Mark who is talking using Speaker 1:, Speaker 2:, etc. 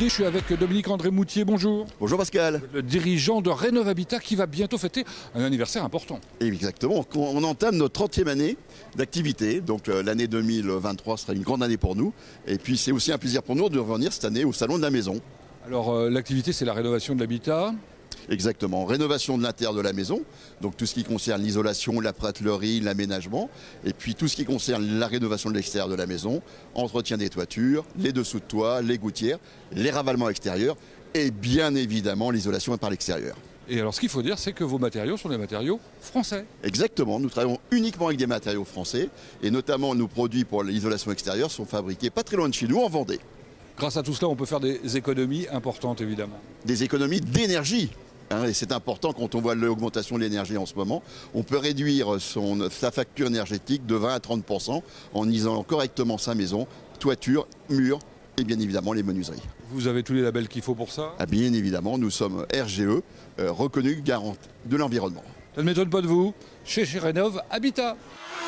Speaker 1: JLD, je suis avec Dominique André Moutier, bonjour.
Speaker 2: Bonjour Pascal.
Speaker 1: Le dirigeant de Rénov Habitat qui va bientôt fêter un anniversaire important.
Speaker 2: Exactement, on entame notre 30e année d'activité, donc l'année 2023 sera une grande année pour nous. Et puis c'est aussi un plaisir pour nous de revenir cette année au Salon de la Maison.
Speaker 1: Alors l'activité c'est la rénovation de l'habitat.
Speaker 2: Exactement, rénovation de l'intérieur de la maison, donc tout ce qui concerne l'isolation, la pratelerie, l'aménagement, et puis tout ce qui concerne la rénovation de l'extérieur de la maison, entretien des toitures, les dessous de toit, les gouttières, les ravalements extérieurs, et bien évidemment l'isolation par l'extérieur.
Speaker 1: Et alors ce qu'il faut dire c'est que vos matériaux sont des matériaux français.
Speaker 2: Exactement, nous travaillons uniquement avec des matériaux français, et notamment nos produits pour l'isolation extérieure sont fabriqués pas très loin de chez nous, en Vendée.
Speaker 1: Grâce à tout cela on peut faire des économies importantes évidemment.
Speaker 2: Des économies d'énergie. Et c'est important quand on voit l'augmentation de l'énergie en ce moment. On peut réduire sa facture énergétique de 20 à 30% en isolant correctement sa maison, toiture, murs et bien évidemment les menuiseries.
Speaker 1: Vous avez tous les labels qu'il faut pour ça?
Speaker 2: Bien évidemment, nous sommes RGE, reconnu garant de l'environnement.
Speaker 1: Ça ne m'étonne pas de vous, chez Rénov Habitat.